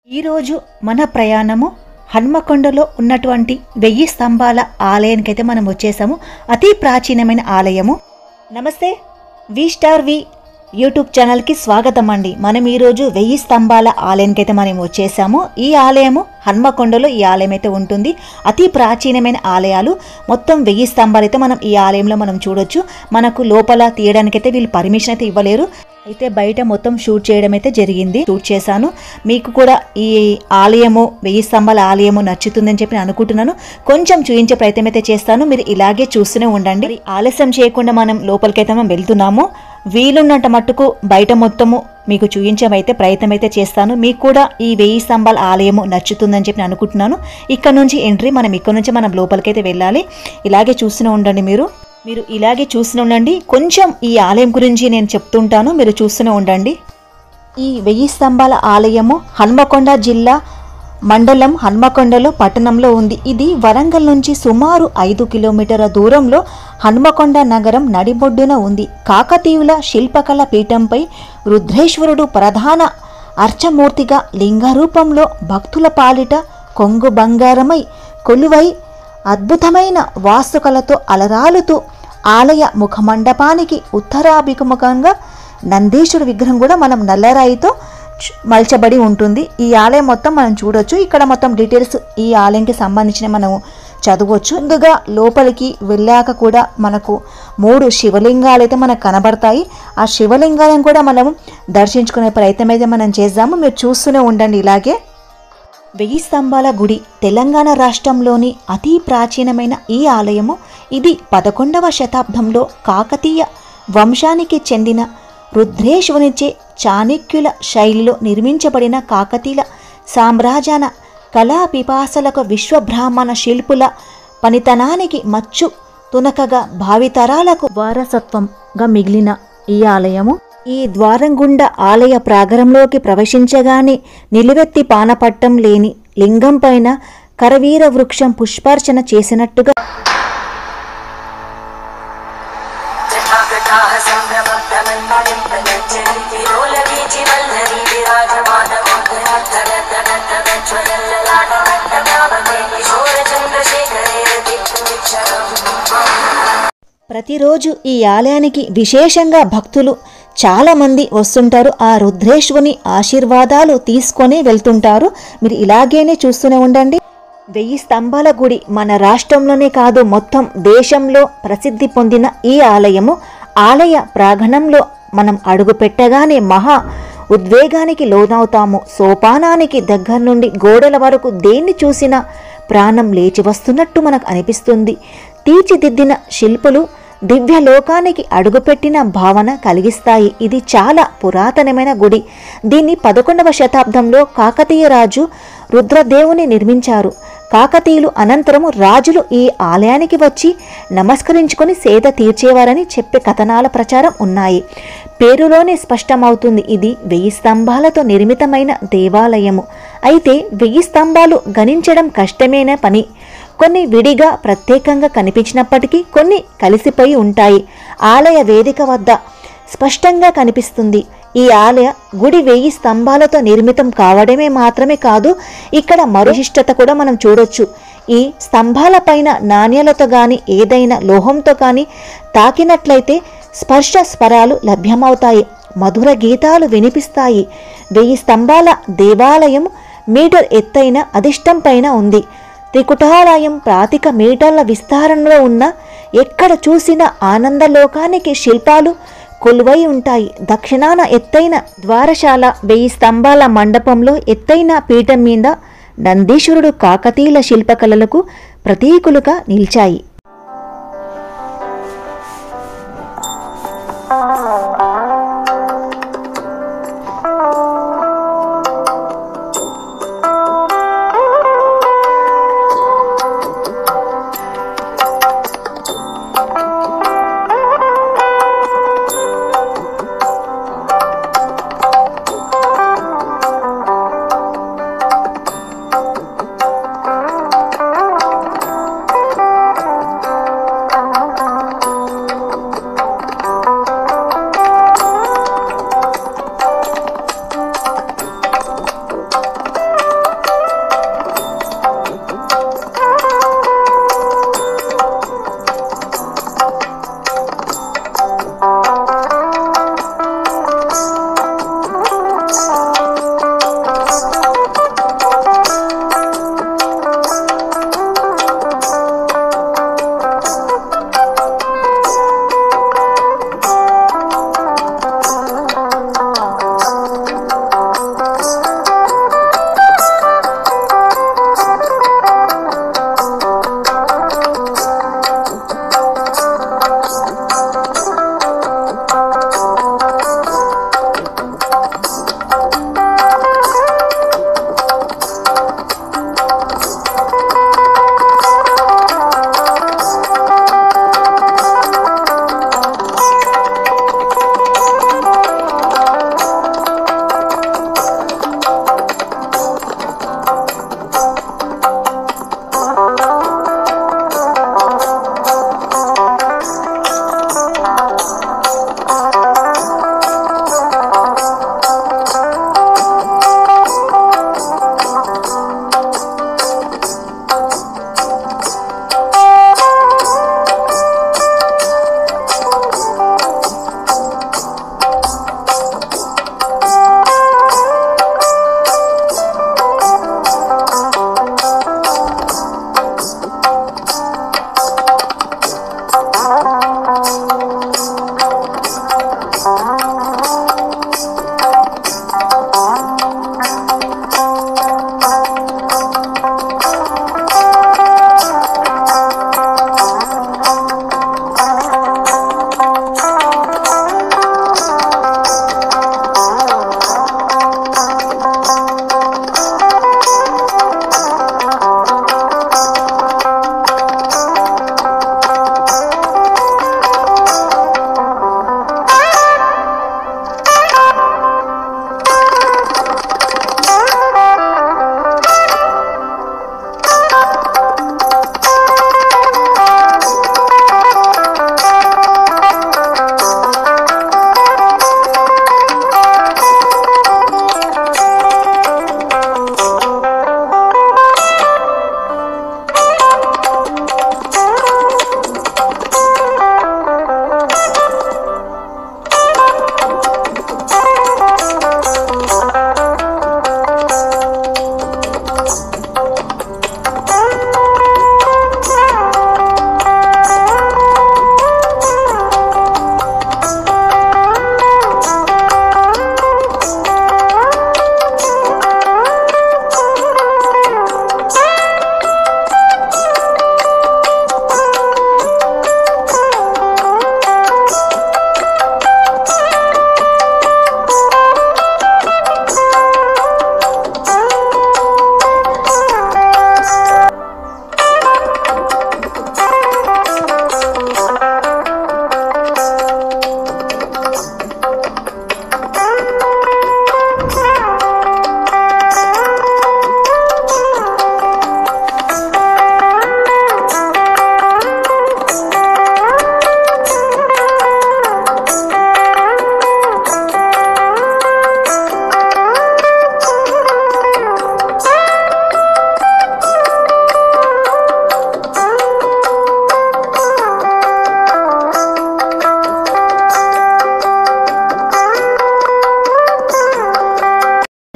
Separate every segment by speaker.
Speaker 1: ఈరోజు మన ప్రయాణము హన్మకొండలో ఉన్నటువంటి 1000 స్తంభాల ఆలయానికైతే మనం వచ్చేసాము. అతి ప్రాచీనమైన ఆలయము. నమస్తే, వి స్టార్ వి యూట్యూబ్ ఛానల్కి స్వాగతం అండి. మనం ఈరోజు 1000 స్తంభాల ఆలయానికైతే మనం వచ్చేసాము. ఈ ఆలయము హన్మకొండలో ఈ ఆలయం అయితే ఉంటుంది. అతి ప్రాచీనమైన ఆలయాలు. మొత్తం 1000 స్తంభాలు అయితే మనం ఈ ఆలయంలో మనం చూడొచ్చు. మనకు లోపల తీయడానికైతే వీళ్ళు పర్మిషన్ అయితే ఇవ్వలేరు. అయితే బయట మొత్తం షూట్ చేయడం అయితే జరిగింది. షూట్ చేశాను. మీకు కూడా ఈ ఆలయము 1000 స్తంభాల ఆలయము నచ్చుతుందని చెప్పి అనుకుంటున్నాను. కొంచెం చూపించే ప్రయత్నం అయితే చేస్తాను. మీరు ఇలాగే చూస్తూనే ఉండండి. ఆలస్యం చేయకుండా మనం లోపలికైతే మనం వెళ్తున్నాము. వీలున్నంత మట్టుకు బయట మొత్తము మీకు చూపించమైతే ప్రయత్నం అయితే చేస్తాను. మీకు కూడా ఈ 1000 స్తంభాల ఆలయము నచ్చుతుందని చెప్పి అనుకుంటున్నాను. ఇక్కడ నుంచి ఎంట్రీ, ఇక్కడ నుంచి మనం లోపలికైతే వెళ్ళాలి. ఇలాగే చూస్తూనే ఉండండి. మీరు ఇలాగే చూస్తూనే ఉండండి. కొంచెం ఈ ఆలయం గురించి నేను చెప్తుంటాను, మీరు చూస్తూనే ఉండండి. ఈ 1000 స్తంభాల ఆలయము హన్మకొండ జిల్లా మండలం హన్మకొండలో పట్టణంలో ఉంది. ఇది వరంగల్ నుంచి సుమారు 5 కిలోమీటర్ల దూరంలో హన్మకొండ నగరం నడిబొడ్డున ఉంది. కాకతీయుల శిల్పకళ పీఠంపై రుద్రేశ్వరుడు ప్రధాన అర్చమూర్తిగా లింగరూపంలో భక్తుల పాలిట కొంగు బంగారమై కొలువై అద్భుతమైన వాస్తుకలతో అలరాలుతూ ఆలయ ముఖమండపానికి ఉత్తరాభిముఖంగా నందీశ్వరుడు విగ్రహం కూడా మనం నల్లరాయితో మలచబడి ఉంటుంది. ఈ ఆలయం మొత్తం మనం చూడొచ్చు. ఇక్కడ మొత్తం డీటెయిల్స్ ఈ ఆలయంకి సంబంధించిన మనం చదవచ్చు. ముందుగా లోపలికి వెళ్ళాక కూడా మనకు 3 శివలింగాలు అయితే మనకు కనబడతాయి. ఆ శివలింగాలను కూడా మనం దర్శించుకునే ప్రయత్నం అయితే మనం చేద్దాము. మీరు చూస్తూనే ఉండండి. ఇలాగే 1000 స్తంభాల గుడి తెలంగాణ రాష్ట్రంలోని అతి ప్రాచీనమైన ఈ ఆలయము. ఇది 11వ శతాబ్దంలో కాకతీయ వంశానికి చెందిన రుద్రేశ్వరునిచే చాణక్యుల శైలిలో నిర్మించబడిన కాకతీయుల సామ్రాజ్యాన కళా పిపాసలకు విశ్వబ్రాహ్మణ శిల్పుల పనితనానికి మచ్చు తునకగా భావితరాలకు వారసత్వంగా మిగిలిన ఈ ఆలయము. ఈ ద్వారం గుండా ఆలయ ప్రాంగణంలోకి ప్రవేశించగానే నిలువెత్తి పానపట్టం లేని లింగం పైన కరవీర వృక్షం పుష్పార్చన చేసినట్టుగా ప్రతిరోజు ఈ ఆలయానికి విశేషంగా భక్తులు చాలా మంది వస్తుంటారు. ఆ రుద్రేశ్వరుని ఆశీర్వాదాలు తీసుకొని వెళ్తుంటారు. మీరు ఇలాగేనే చూస్తూనే ఉండండి. 1000 స్తంభాల గుడి మన రాష్ట్రంలోనే కాదు, మొత్తం దేశంలో ప్రసిద్ధి పొందిన ఈ ఆలయము. ఆలయ ప్రాంగణంలో మనం అడుగు పెట్టగానే మహా ఉద్వేగానికి లోనవుతాము. సోపానానికి దగ్గర నుండి గోడల వరకు దేన్ని చూసినా ప్రాణం లేచి వస్తున్నట్టు మనకు అనిపిస్తుంది. తీర్చిదిద్దిన శిల్పులు దివ్యలోకానికి అడుగుపెట్టిన భావన కలిగిస్తాయి. ఇది చాలా పురాతనమైన గుడి. దీన్ని 11వ శతాబ్దంలో కాకతీయ రాజు రుద్రదేవుని నిర్మించారు. కాకతీయులు అనంతరము రాజులు ఈ ఆలయానికి వచ్చి నమస్కరించుకొని సేద తీర్చేవారని చెప్పే కథనాల ప్రచారం ఉన్నాయి. పేరులోనే స్పష్టమవుతుంది, ఇది 1000 స్తంభాలతో నిర్మితమైన దేవాలయము. అయితే 1000 స్తంభాలు గణించడం కష్టమైన పని. కొన్ని విడిగా ప్రత్యేకంగా కనిపించినప్పటికీ కొన్ని కలిసిపోయి ఉంటాయి. ఆలయ వేదిక వద్ద స్పష్టంగా కనిపిస్తుంది. ఈ ఆలయ గుడి 1000 స్తంభాలతో నిర్మితం కావడమే మాత్రమే కాదు, ఇక్కడ మరుశిష్టత కూడా మనం చూడొచ్చు. ఈ స్తంభాల పైన నాణ్యాలతో కానీ ఏదైనా లోహంతో కానీ తాకినట్లయితే స్పర్శ స్వరాలు లభ్యమవుతాయి, మధుర గీతాలు వినిపిస్తాయి. 1000 స్తంభాల దేవాలయం మీటర్ ఎత్తైన అధిష్టం పైన ఉంది. త్రికుటాలయం 25 మీటర్ల విస్తారణలో ఉన్న ఎక్కడ చూసినా ఆనందలోకానికి శిల్పాలు కొలువై ఉంటాయి. దక్షిణాన ఎత్తైన ద్వారశాల 1000 స్తంభాల మండపంలో ఎత్తైన పీఠం మీద నందీశ్వరుడు కాకతీయుల శిల్పకళలకు ప్రతీకులుగా నిలిచాయి.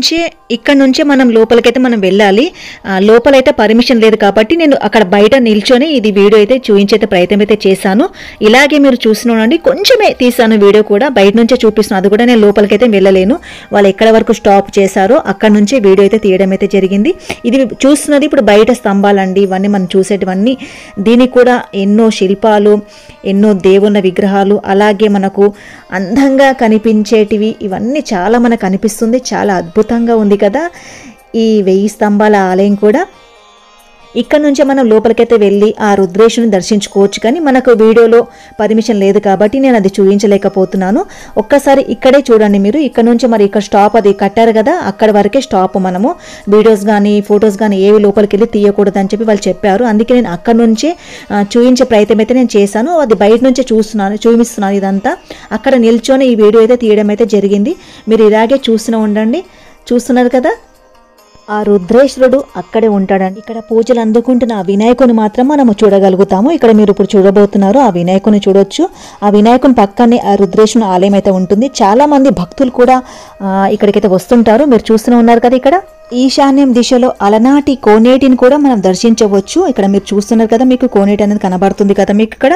Speaker 1: నుంచే మనం లోపలికైతే మనం వెళ్ళాలి. లోపలైతే పర్మిషన్ లేదు కాబట్టి నేను అక్కడ బయట నిల్చొని ఇది వీడియో అయితే చూపించే ప్రయత్నం అయితే చేశాను. ఇలాగే మీరు చూస్తున్నానండి, కొంచెమే తీసాను వీడియో కూడా, బయట నుంచే చూపిస్తున్నాను. అది కూడా నేను లోపలికైతే వెళ్ళలేను. వాళ్ళు ఎక్కడ వరకు స్టాప్ చేశారో అక్కడ నుంచే వీడియో అయితే తీయడం అయితే జరిగింది. ఇది చూస్తున్నది ఇప్పుడు బయట స్తంభాలండి, ఇవన్నీ మనం చూసేటివన్నీ. దీనికి కూడా ఎన్నో శిల్పాలు, ఎన్నో దేవుళ్ళ విగ్రహాలు, అలాగే మనకు అందంగా కనిపించేటివి, ఇవన్నీ చాలా మనకు అనిపిస్తుంది. చాలా అద్భుతంగా ఉంది కదా ఈ 1000 స్తంభాల ఆలయం కూడా. ఇక్కడ నుంచే మనం లోపలికైతే వెళ్ళి ఆ రుద్రేశుని దర్శించుకోవచ్చు, కానీ మనకు వీడియోలో పర్మిషన్ లేదు కాబట్టి నేను అది చూపించలేకపోతున్నాను. ఒక్కసారి ఇక్కడే చూడండి మీరు. ఇక్కడ నుంచి మరి ఇక్కడ స్టాప్ అది కట్టారు కదా, అక్కడ వరకే స్టాప్. మనము వీడియోస్ కానీ ఫొటోస్ కానీ ఏవి లోపలికి వెళ్ళి తీయకూడదని చెప్పి వాళ్ళు చెప్పారు. అందుకే నేను అక్కడ నుంచే చూపించే ప్రయత్నం అయితే నేను చేశాను. అది బయట నుంచే చూపిస్తున్నాను ఇదంతా. అక్కడ నిల్చొని ఈ వీడియో అయితే తీయడం అయితే జరిగింది. మీరు ఇలాగే చూస్తూనే ఉండండి. చూస్తున్నారు కదా, ఆ రుద్రేశ్వరుడు అక్కడే ఉంటాడండి. ఇక్కడ పూజలు అందుకుంటున్న ఆ వినాయకుని మాత్రం మనము చూడగలుగుతాము. ఇక్కడ మీరు ఇప్పుడు చూడబోతున్నారు, ఆ వినాయకుని చూడొచ్చు. ఆ వినాయకుని పక్కనే ఆ రుద్రేశ్వరుని ఆలయం అయితే ఉంటుంది. చాలా మంది భక్తులు కూడా ఇక్కడికైతే వస్తుంటారు. మీరు చూస్తూనే ఉన్నారు కదా, ఇక్కడ ఈశాన్యం దిశలో అలనాటి కోనేటిని కూడా మనం దర్శించవచ్చు. ఇక్కడ మీరు చూస్తున్నారు కదా, మీకు కోనేటి అనేది కనబడుతుంది కదా మీకు ఇక్కడ.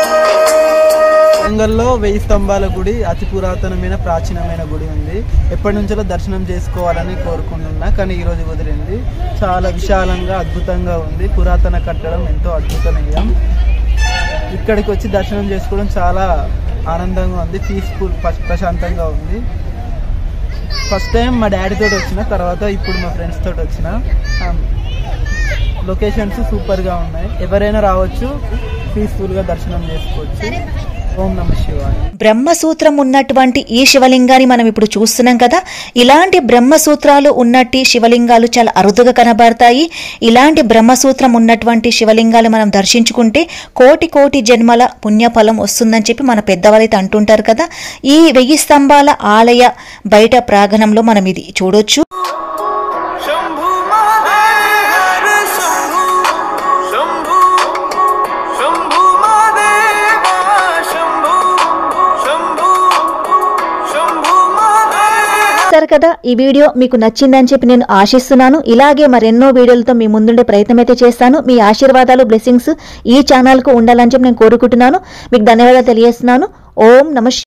Speaker 2: వరంగల్లో 1000 స్తంభాల గుడి అతి పురాతనమైన ప్రాచీనమైన గుడి ఉంది. ఎప్పటి నుంచో దర్శనం చేసుకోవాలని కోరుకుంటున్నా, కానీ ఈరోజు కుదిరింది. చాలా విశాలంగా అద్భుతంగా ఉంది. పురాతన కట్టడం ఎంతో అద్భుతనీయం. ఇక్కడికి వచ్చి దర్శనం చేసుకోవడం చాలా ఆనందంగా ఉంది. పీస్ఫుల్, ప్రశాంతంగా ఉంది. ఫస్ట్ టైం మా డాడీ తోటి వచ్చిన, తర్వాత ఇప్పుడు మా ఫ్రెండ్స్ తోటి వచ్చిన. లొకేషన్స్ సూపర్గా ఉన్నాయి. ఎవరైనా రావచ్చు, పీస్ఫుల్గా దర్శనం చేసుకోవచ్చు. ఓం నమః శివాయ.
Speaker 1: బ్రహ్మసూత్రం ఉన్నటువంటి ఈ శివలింగాన్ని మనం ఇప్పుడు చూస్తున్నాం కదా. ఇలాంటి బ్రహ్మసూత్రాలు ఉన్నట్టి శివలింగాలు చాలా అరుదుగా కనబడతాయి. ఇలాంటి బ్రహ్మసూత్రం ఉన్నటువంటి శివలింగాలు మనం దర్శించుకుంటే కోటి కోటి జన్మల పుణ్యఫలం వస్తుందని చెప్పి మన పెద్దవాళ్ళైతే అంటుంటారు కదా. ఈ 1000 స్తంభాల ఆలయ బయట ప్రాంగణంలో మనం ఇది చూడొచ్చు. కదా, ఈ వీడియో మీకు నచ్చిందని చెప్పి నేను ఆశిస్తున్నాను. ఇలాగే మరెన్నో వీడియోలతో మీ ముందుండే ప్రయత్నం అయితే చేస్తాను. మీ ఆశీర్వాదాలు, బ్లెస్సింగ్స్ ఈ ఛానల్కు ఉండాలని చెప్పి నేను కోరుకుంటున్నాను. మీకు ధన్యవాదాలు తెలియజేస్తున్నాను. ఓం నమః.